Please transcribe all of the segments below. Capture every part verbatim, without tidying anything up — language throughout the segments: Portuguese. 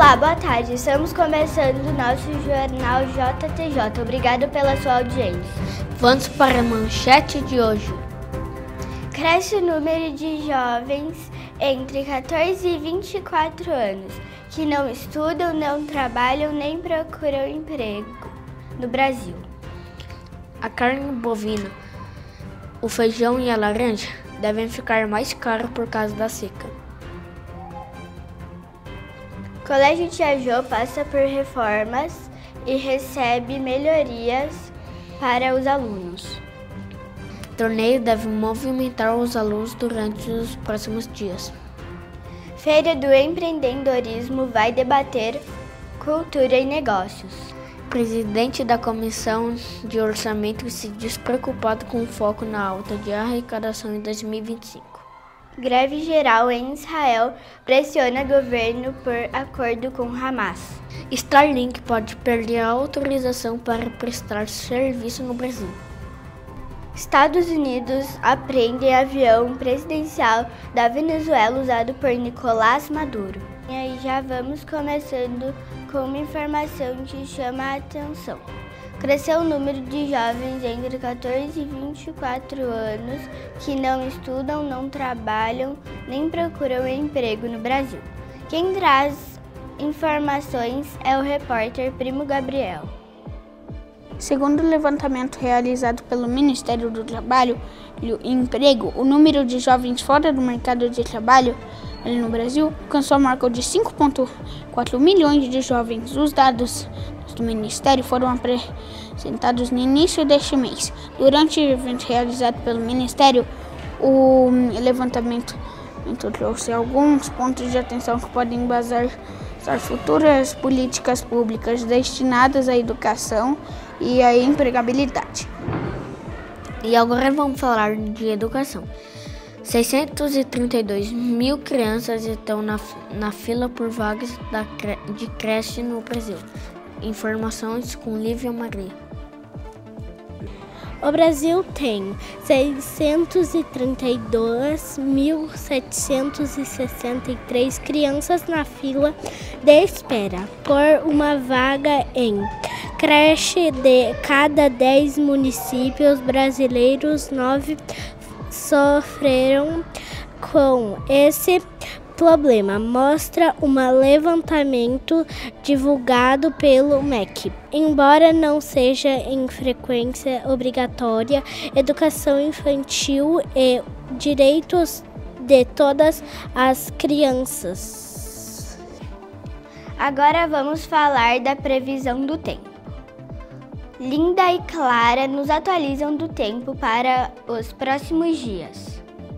Olá, boa tarde. Estamos começando o nosso jornal J T J. Obrigado pela sua audiência. Vamos para a manchete de hoje. Cresce o número de jovens entre quatorze e vinte e quatro anos que não estudam, não trabalham nem procuram emprego no Brasil. A carne bovina, o feijão e a laranja devem ficar mais caros por causa da seca. Colégio Tia Jô passa por reformas e recebe melhorias para os alunos. Torneio deve movimentar os alunos durante os próximos dias. Feira do Empreendedorismo vai debater cultura e negócios. Presidente da Comissão de Orçamento se diz preocupado com o foco na alta de arrecadação em dois mil e vinte e cinco. Greve geral em Israel pressiona governo por acordo com Hamas. Starlink pode perder a autorização para prestar serviço no Brasil. Estados Unidos apreende avião presidencial da Venezuela usado por Nicolás Maduro. E aí já vamos começando com uma informação que chama a atenção. Cresceu o número de jovens entre quatorze e vinte e quatro anos que não estudam, não trabalham, nem procuram emprego no Brasil. Quem traz informações é o repórter Primo Gabriel. Segundo o levantamento realizado pelo Ministério do Trabalho e Emprego, o número de jovens fora do mercado de trabalho ali no Brasil alcançou a marca de cinco vírgula quatro milhões de jovens. Os dados do Ministério foram apresentados no início deste mês. Durante o evento realizado pelo Ministério, o levantamento trouxe alguns pontos de atenção que podem embasar as futuras políticas públicas destinadas à educação e à empregabilidade. E agora vamos falar de educação. seiscentos e trinta e dois mil crianças estão na, na fila por vagas da, de creche no Brasil. Informações com Lívia Maria. O Brasil tem seiscentos e trinta e dois mil setecentos e sessenta e três crianças na fila de espera por uma vaga em creche. De cada dez municípios brasileiros, nove sofreram com esse problema, mostra um levantamento divulgado pelo M E C. Embora não seja em frequência obrigatória, educação infantil é direitos de todas as crianças. Agora vamos falar da previsão do tempo. Linda e Clara nos atualizam do tempo para os próximos dias.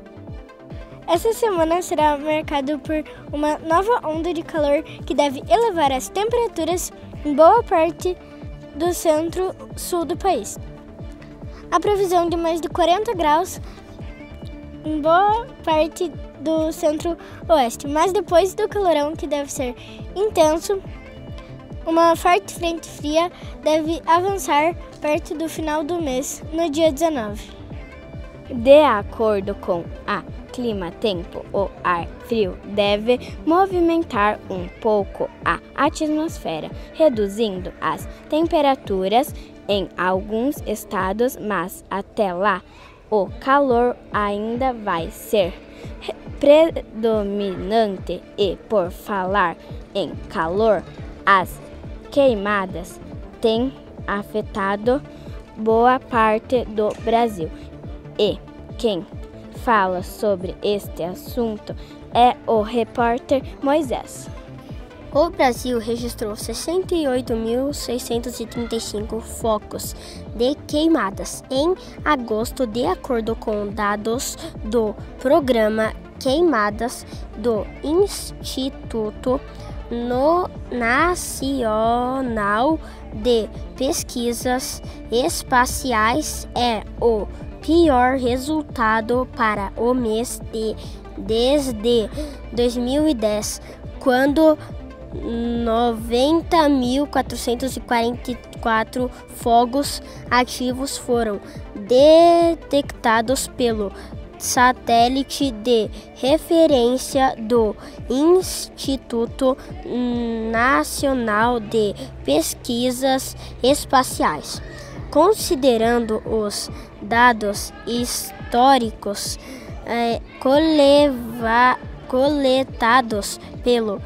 Essa semana será marcada por uma nova onda de calor que deve elevar as temperaturas em boa parte do centro-sul do país. A previsão de mais de quarenta graus em boa parte do centro-oeste, mas depois do calorão, que deve ser intenso, uma forte frente fria deve avançar perto do final do mês, no dia dezenove. De acordo com a Clima-Tempo, o ar frio deve movimentar um pouco a atmosfera, reduzindo as temperaturas em alguns estados, mas até lá o calor ainda vai ser predominante. E por falar em calor, as queimadas têm afetado boa parte do Brasil. E quem fala sobre este assunto é o repórter Moisés. O Brasil registrou sessenta e oito mil seiscentos e trinta e cinco focos de queimadas em agosto, de acordo com dados do Programa Queimadas do Instituto no Nacional de Pesquisas Espaciais. É o pior resultado para o mês de desde dois mil e dez, quando noventa mil quatrocentos e quarenta e quatro fogos ativos foram detectados pelo satélite de referência do Instituto Nacional de Pesquisas Espaciais. Considerando os dados históricos eh, coleva, coletados pelo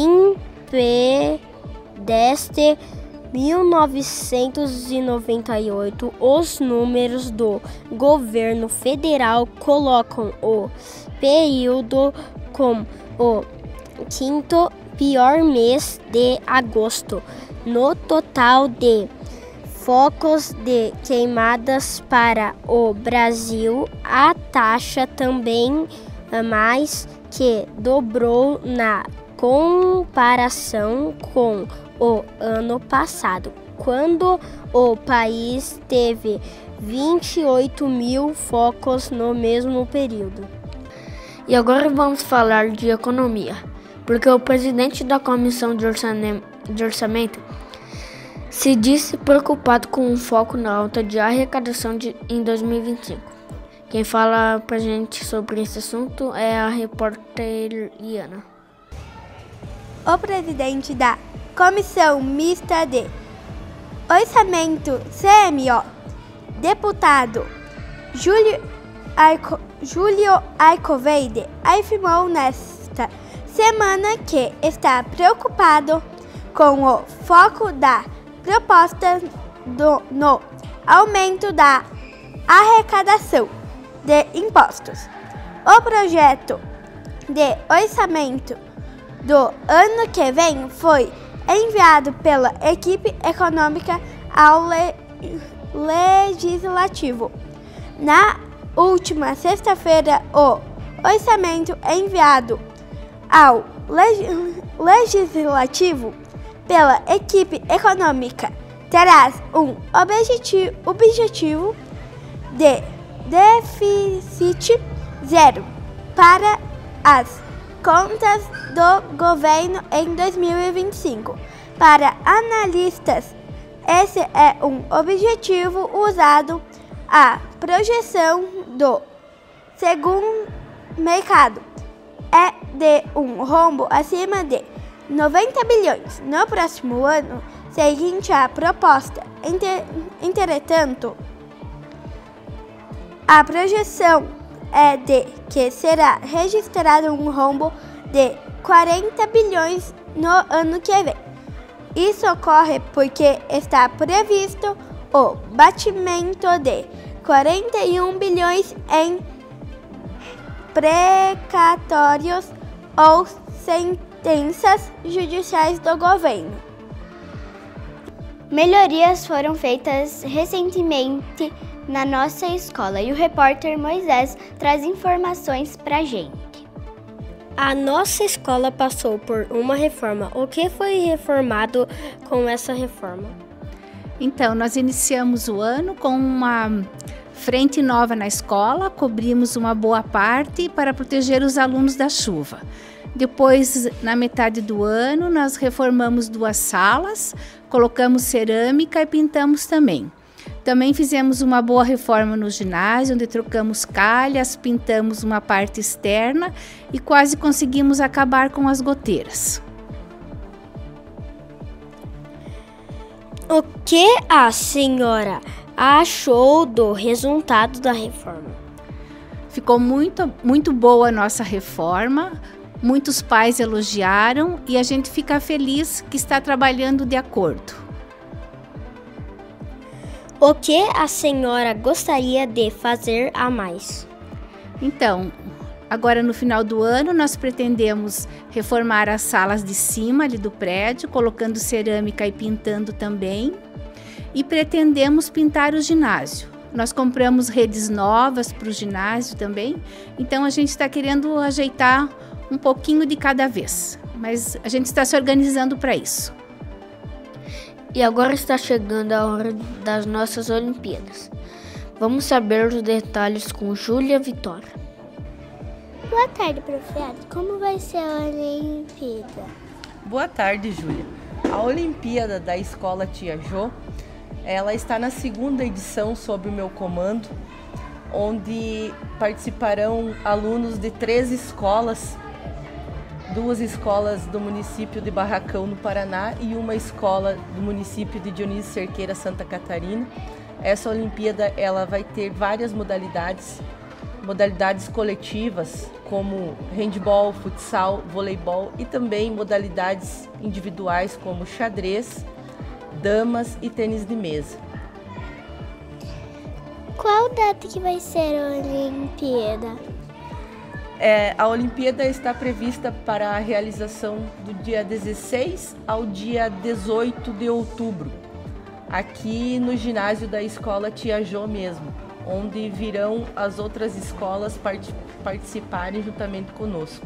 INPE desde mil novecentos e noventa e oito, os números do governo federal colocam o período como o quinto pior mês de agosto. No total de focos de queimadas para o Brasil, a taxa também mais que dobrou na comparação com o ano passado, quando o país teve vinte e oito mil focos no mesmo período. E agora vamos falar de economia, porque o presidente da Comissão de Orçamento se disse preocupado com um foco na alta de arrecadação de, em dois mil e vinte e cinco. Quem fala pra gente sobre esse assunto é a repórter Liana. O presidente da Comissão Mista de Orçamento, C M O, deputado Júlio, Arco, Júlio Arcoverde, afirmou nesta semana que está preocupado com o foco da proposta do, no aumento da arrecadação de impostos. O projeto de orçamento do ano que vem foi enviado pela equipe econômica ao le, Legislativo. Na última sexta-feira, o orçamento enviado ao leg, Legislativo pela equipe econômica traz um objetivo, objetivo de déficit zero para as contas do governo em dois mil e vinte e cinco. Para analistas, esse é um objetivo usado a projeção do segundo mercado é de um rombo acima de noventa bilhões no próximo ano, seguinte à proposta. Entretanto, a projeção é de que será registrado um rombo de quarenta bilhões no ano que vem. Isso ocorre porque está previsto o batimento de quarenta e um bilhões em precatórios ou sentenças judiciais do governo. Melhorias foram feitas recentemente na nossa escola e o repórter Moisés traz informações pra gente. A nossa escola passou por uma reforma. O que foi reformado com essa reforma? Então, nós iniciamos o ano com uma frente nova na escola, cobrimos uma boa parte para proteger os alunos da chuva. Depois, na metade do ano, nós reformamos duas salas, colocamos cerâmica e pintamos também. Também fizemos uma boa reforma no ginásio, onde trocamos calhas, pintamos uma parte externa e quase conseguimos acabar com as goteiras. O que a senhora achou do resultado da reforma? Ficou muito, muito boa a nossa reforma, muitos pais elogiaram e a gente fica feliz que está trabalhando de acordo. O que a senhora gostaria de fazer a mais? Então, agora no final do ano nós pretendemos reformar as salas de cima ali do prédio, colocando cerâmica e pintando também. E pretendemos pintar o ginásio. Nós compramos redes novas para o ginásio também, então a gente está querendo ajeitar um pouquinho de cada vez, mas a gente está se organizando para isso. E agora está chegando a hora das nossas Olimpíadas. Vamos saber os detalhes com Júlia Vitória. Boa tarde, professor. Como vai ser a Olimpíada? Boa tarde, Júlia. A Olimpíada da Escola Tia Jô, ela está na segunda edição sob o meu comando. onde participarão alunos de três escolas, duas escolas do município de Barracão, no Paraná, e uma escola do município de Dionísio Cerqueira, Santa Catarina. Essa Olimpíada ela vai ter várias modalidades, modalidades coletivas, como handball, futsal, voleibol, e também modalidades individuais, como xadrez, damas e tênis de mesa. Qual data que vai ser a Olimpíada? É, a Olimpíada está prevista para a realização do dia dezesseis ao dia dezoito de outubro, aqui no ginásio da Escola Tia Jô mesmo, onde virão as outras escolas part- participarem juntamente conosco.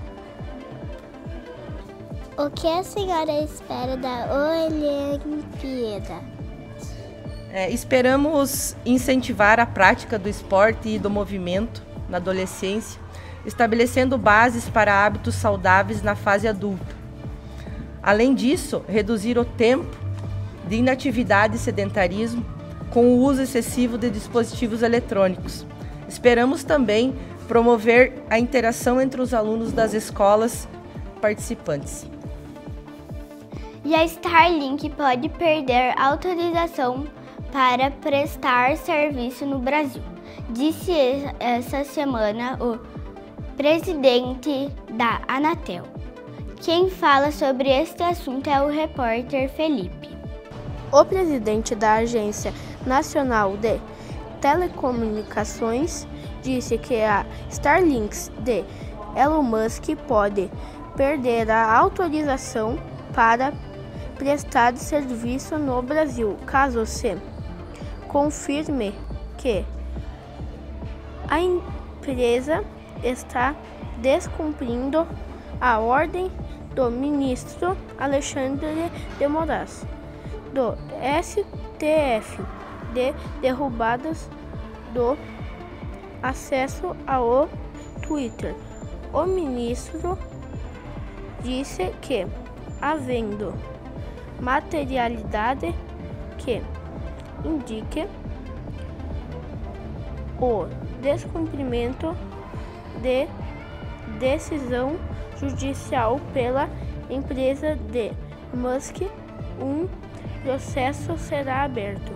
O que a senhora espera da Olimpíada? É, esperamos incentivar a prática do esporte e do movimento na adolescência, estabelecendo bases para hábitos saudáveis na fase adulta. Além disso, reduzir o tempo de inatividade e sedentarismo com o uso excessivo de dispositivos eletrônicos. Esperamos também promover a interação entre os alunos das escolas participantes. E a Starlink pode perder autorização para prestar serviço no Brasil, disse essa semana o presidente da Anatel. Quem fala sobre este assunto é o repórter Felipe. O presidente da Agência Nacional de Telecomunicações disse que a Starlink de Elon Musk pode perder a autorização para prestar serviço no Brasil, caso se confirme que a empresa está descumprindo a ordem do ministro Alexandre de Moraes do S T F de derrubadas do acesso ao Twitter. O ministro disse que, havendo materialidade que indique o descumprimento de decisão judicial pela empresa de Musk, um processo será aberto.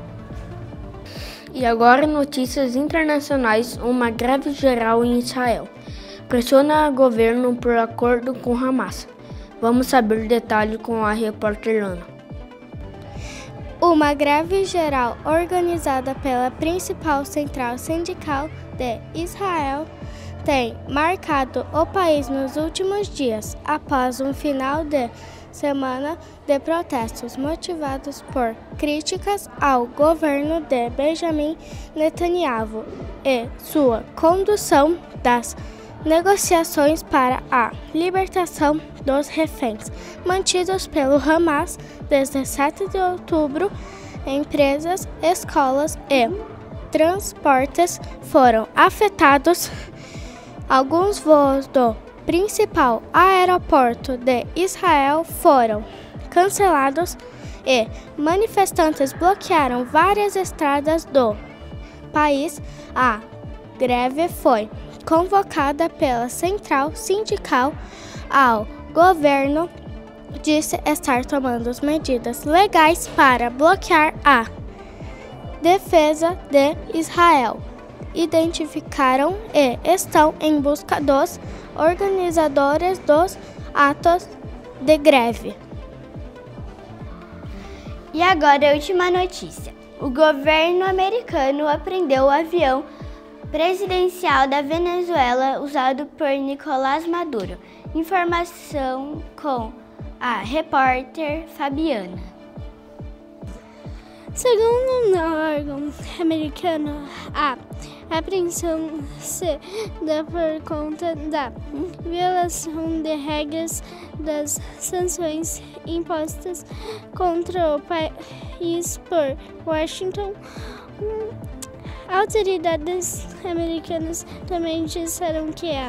E agora notícias internacionais. Uma greve geral em Israel pressiona o governo por acordo com Hamas. Vamos saber detalhes com a repórter Lana. Uma greve geral organizada pela principal central sindical de Israel tem marcado o país nos últimos dias, após um final de semana de protestos motivados por críticas ao governo de Benjamin Netanyahu e sua condução das negociações para a libertação dos reféns mantidos pelo Hamas desde sete de outubro. Empresas, escolas e transportes foram afetados. Alguns voos do principal aeroporto de Israel foram cancelados e manifestantes bloquearam várias estradas do país. A greve foi convocada pela central sindical. Ao governo disse estar tomando as medidas legais para bloquear a defesa de Israel. Identificaram e estão em busca dos organizadores dos atos de greve. E agora a última notícia. O governo americano apreendeu o avião presidencial da Venezuela usado por Nicolás Maduro. Informação com a repórter Fabiana. Segundo o órgão americano, a apreensão se dá por conta da violação de regras das sanções impostas contra o país por Washington. Autoridades americanas também disseram que a,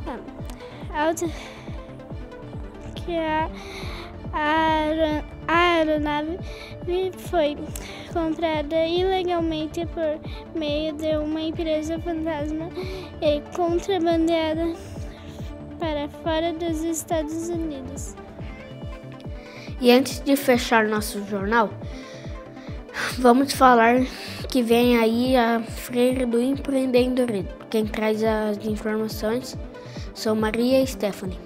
a, que a, a aeronave foi comprada ilegalmente por meio de uma empresa fantasma e contrabandeada para fora dos Estados Unidos. E antes de fechar nosso jornal, vamos falar que vem aí a Feira do Empreendedorismo. Quem traz as informações são Maria e Stephanie.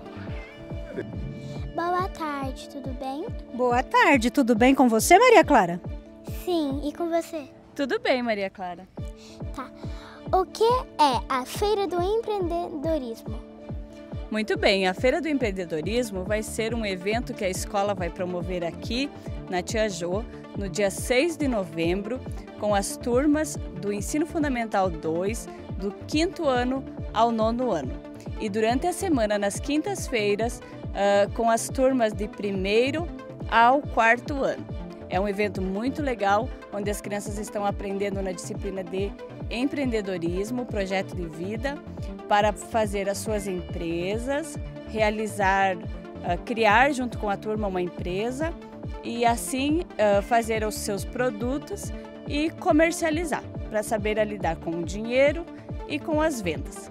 Boa tarde, tudo bem? Boa tarde, tudo bem com você, Maria Clara? Sim, e com você? Tudo bem, Maria Clara. Tá. O que é a Feira do Empreendedorismo? Muito bem, a Feira do Empreendedorismo vai ser um evento que a escola vai promover aqui na Tia Jô, no dia seis de novembro, com as turmas do Ensino Fundamental dois, do quinto ano ao nono ano. E durante a semana, nas quintas-feiras, uh, com as turmas de primeiro ao quarto ano. É um evento muito legal, onde as crianças estão aprendendo na disciplina de empreendedorismo, projeto de vida, para fazer as suas empresas, realizar, uh, criar junto com a turma uma empresa e assim uh, fazer os seus produtos e comercializar, para saber lidar com o dinheiro e com as vendas.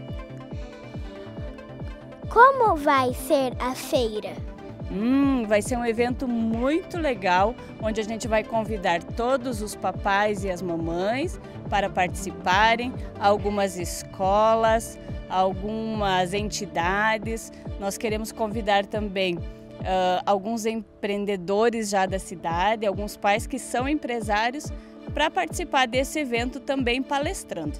Como vai ser a feira? Hum, vai ser um evento muito legal, onde a gente vai convidar todos os papais e as mamães para participarem, algumas escolas, algumas entidades. Nós queremos convidar também uh, alguns empreendedores já da cidade, alguns pais que são empresários, para participar desse evento também palestrando.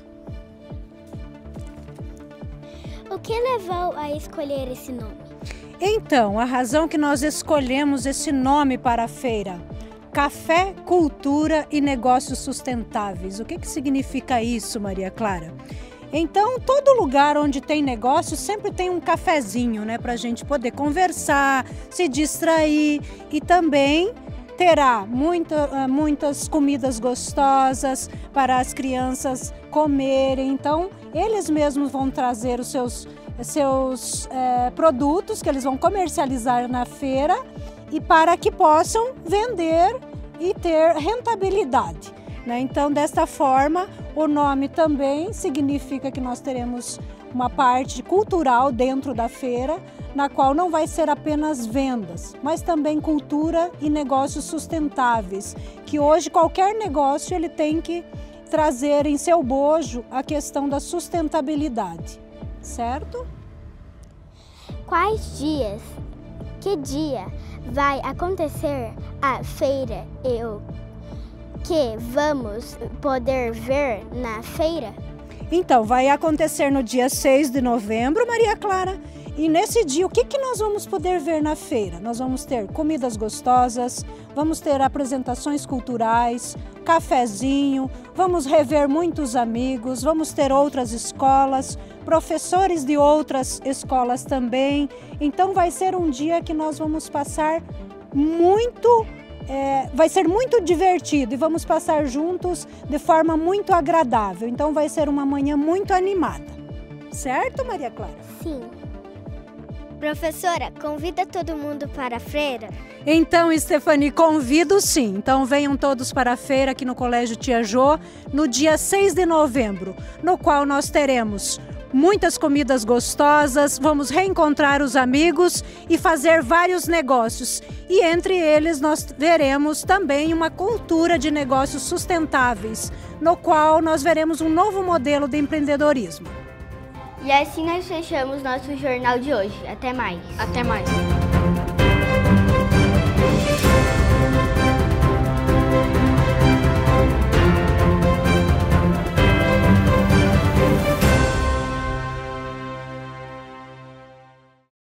O que levou a escolher esse nome? Então, a razão que nós escolhemos esse nome para a feira: Café, Cultura e Negócios Sustentáveis. O que que significa isso, Maria Clara? Então, todo lugar onde tem negócio sempre tem um cafezinho, né, para a gente poder conversar, se distrair, e também terá muita, muitas comidas gostosas para as crianças comerem. Então, eles mesmos vão trazer os seus, seus é, produtos que eles vão comercializar na feira, e para que possam vender e ter rentabilidade, né? Então, desta forma, o nome também significa que nós teremos uma parte cultural dentro da feira, na qual não vai ser apenas vendas, mas também cultura e negócios sustentáveis, que hoje qualquer negócio ele tem que trazer em seu bojo a questão da sustentabilidade, certo? Quais dias, que dia vai acontecer a feira e o que vamos poder ver na feira? Então, vai acontecer no dia seis de novembro, Maria Clara. E nesse dia, o que que nós vamos poder ver na feira? Nós vamos ter comidas gostosas, vamos ter apresentações culturais, cafezinho, vamos rever muitos amigos, vamos ter outras escolas, professores de outras escolas também. Então, vai ser um dia que nós vamos passar muito, é, vai ser muito divertido, e vamos passar juntos de forma muito agradável. Então, vai ser uma manhã muito animada. Certo, Maria Clara? Sim. Professora, convida todo mundo para a feira? Então, Stephanie, convido sim. Então, venham todos para a feira aqui no Colégio Tia Jô, no dia seis de novembro, no qual nós teremos muitas comidas gostosas, vamos reencontrar os amigos e fazer vários negócios. E entre eles nós veremos também uma cultura de negócios sustentáveis, no qual nós veremos um novo modelo de empreendedorismo. E assim nós fechamos nosso jornal de hoje. Até mais. Até mais.